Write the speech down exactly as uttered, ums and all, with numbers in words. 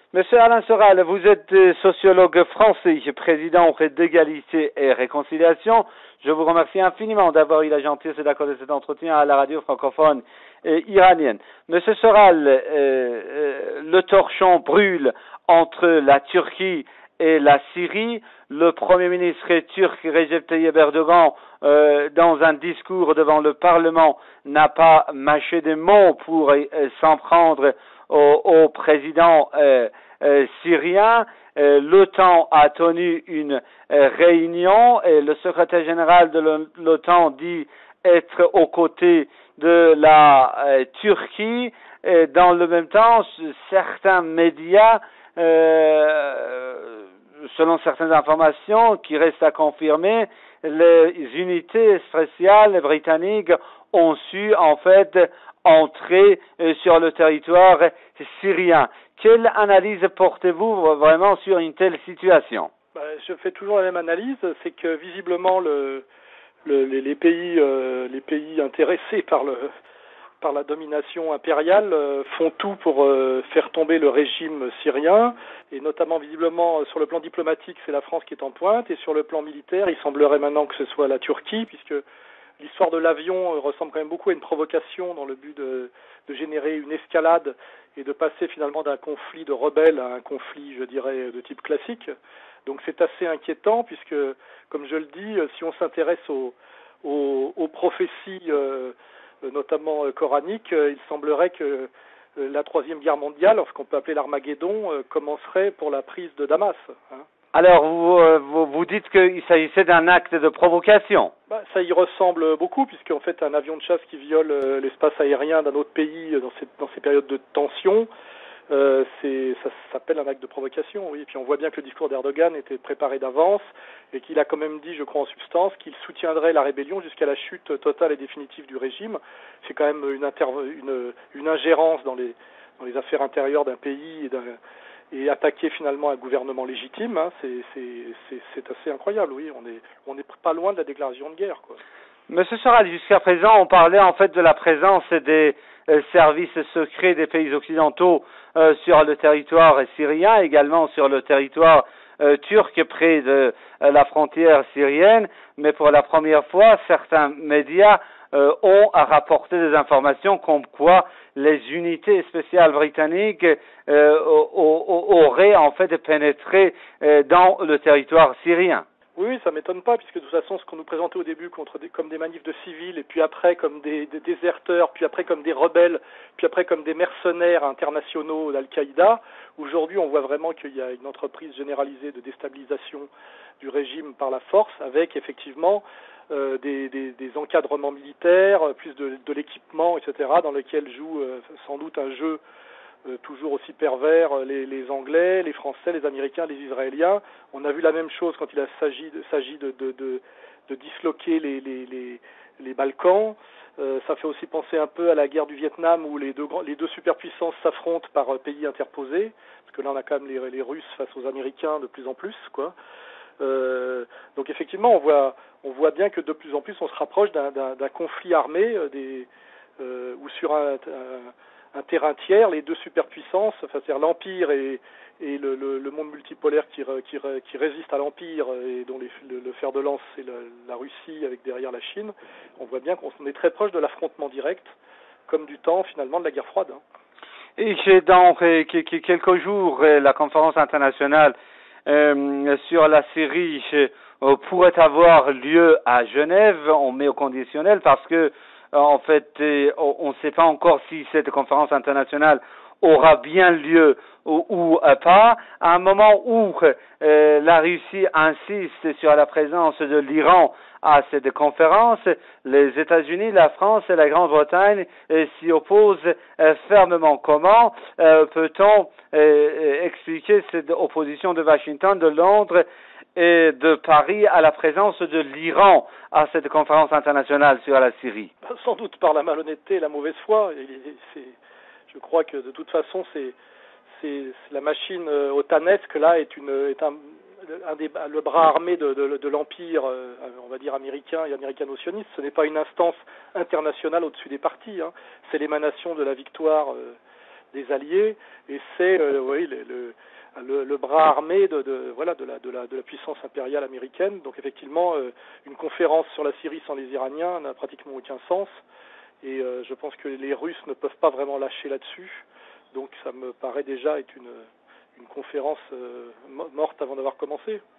Monsieur Alain Soral, vous êtes sociologue français, président d'Égalité et Réconciliation. Je vous remercie infiniment d'avoir eu la gentillesse d'accorder cet entretien à la radio francophone et iranienne. Monsieur Soral, euh, euh, le torchon brûle entre la Turquie et la Syrie. Le Premier ministre turc Recep Tayyip Erdogan, euh, dans un discours devant le Parlement, n'a pas mâché des mots pour euh, s'en prendre au, au président euh, euh, syrien. Euh, L'OTAN a tenu une euh, réunion et le secrétaire général de l'OTAN dit être aux côtés de la euh, Turquie. Et dans le même temps, certains médias, euh, selon certaines informations qui restent à confirmer, les unités spéciales britanniques ont su en fait entrer sur le territoire syrien. Quelle analyse portez-vous vraiment sur une telle situation? Bah, je fais toujours la même analyse, c'est que visiblement le, le, les, les pays, euh, les pays intéressés par le par la domination impériale euh, font tout pour euh, faire tomber le régime syrien, et notamment visiblement sur le plan diplomatique, c'est la France qui est en pointe, et sur le plan militaire, il semblerait maintenant que ce soit la Turquie, puisque l'histoire de l'avion euh, ressemble quand même beaucoup à une provocation dans le but de, de générer une escalade et de passer finalement d'un conflit de rebelles à un conflit, je dirais, de type classique. Donc c'est assez inquiétant, puisque, comme je le dis, si on s'intéresse aux, aux, aux prophéties euh, notamment euh, coranique, euh, il semblerait que euh, la troisième guerre mondiale, ce qu'on peut appeler l'Armageddon, euh, commencerait pour la prise de Damas. Hein. Alors, vous, euh, vous, vous dites qu'il s'agissait d'un acte de provocation? Bah, ça y ressemble beaucoup, puisqu'en fait, un avion de chasse qui viole euh, l'espace aérien d'un autre pays dans ces, dans ces périodes de tension, euh, c'est, ça s'appelle un acte de provocation, oui. Et puis on voit bien que le discours d'Erdogan était préparé d'avance, et qu'il a quand même dit, je crois en substance, qu'il soutiendrait la rébellion jusqu'à la chute totale et définitive du régime. C'est quand même une, interv- une, une ingérence dans les, dans les affaires intérieures d'un pays et, d'un, et attaquer finalement un gouvernement légitime. Hein, c'est, c'est, c'est, c'est assez incroyable, oui. On est, on n'est pas loin de la déclaration de guerre, quoi. Monsieur Soral, jusqu'à présent, on parlait en fait de la présence des euh, services secrets des pays occidentaux euh, sur le territoire syrien, également sur le territoire euh, turc près de euh, la frontière syrienne, mais pour la première fois, certains médias euh, ont rapporté des informations comme quoi les unités spéciales britanniques euh, auraient en fait pénétré euh, dans le territoire syrien. Oui, ça m'étonne pas, puisque de toute façon, ce qu'on nous présentait au début contre des, comme des manifs de civils, et puis après comme des, des déserteurs, puis après comme des rebelles, puis après comme des mercenaires internationaux d'Al-Qaïda, aujourd'hui on voit vraiment qu'il y a une entreprise généralisée de déstabilisation du régime par la force, avec effectivement euh, des, des, des encadrements militaires, plus de, de l'équipement, et cetera, dans lequel joue euh, sans doute un jeu Euh, toujours aussi pervers, les, les Anglais, les Français, les Américains, les Israéliens. On a vu la même chose quand il s'agit de, s'agit de, de, de, de disloquer les, les, les, les Balkans. Euh, ça fait aussi penser un peu à la guerre du Vietnam où les deux, les deux superpuissances s'affrontent par pays interposés, parce que là on a quand même les, les Russes face aux Américains de plus en plus, quoi. Euh, donc effectivement, on voit, on voit bien que de plus en plus on se rapproche d'un, d'un, d'un conflit armé, euh, des, euh, ou sur un, un un terrain tiers, les deux superpuissances, enfin, c'est-à-dire l'Empire et, et le, le, le monde multipolaire qui, qui, qui résiste à l'Empire et dont les, le, le fer de lance c'est la, la Russie avec derrière la Chine, on voit bien qu'on est très proche de l'affrontement direct, comme du temps finalement de la guerre froide. Hein. Et j'ai donc euh, quelques jours euh, la conférence internationale euh, sur la Syrie euh, pourrait avoir lieu à Genève, on met au conditionnel parce que en fait, euh, on ne sait pas encore si cette conférence internationale aura bien lieu ou, ou euh, pas. À un moment où euh, la Russie insiste sur la présence de l'Iran à cette conférence, les États-Unis, la France et la Grande-Bretagne euh, s'y opposent euh, fermement. Comment euh, peut-on euh, expliquer cette opposition de Washington, de Londres et de Paris à la présence de l'Iran à cette conférence internationale sur la Syrie? Sans doute par la malhonnêteté et la mauvaise foi. Et c'est, je crois que de toute façon, c'est, c'est, c'est la machine euh, otanesque là est, une, est un, un des, le bras armé de, de, de l'empire, euh, on va dire américain et américano-sioniste. Ce n'est pas une instance internationale au-dessus des partis. Hein. C'est l'émanation de la victoire euh, des Alliés et c'est, euh, oui, le, le le bras armé de, de voilà de la, de la de la puissance impériale américaine. Donc effectivement, euh, une conférence sur la Syrie sans les Iraniens n'a pratiquement aucun sens. Et euh, je pense que les Russes ne peuvent pas vraiment lâcher là-dessus. Donc ça me paraît déjà être une une conférence euh, morte avant d'avoir commencé.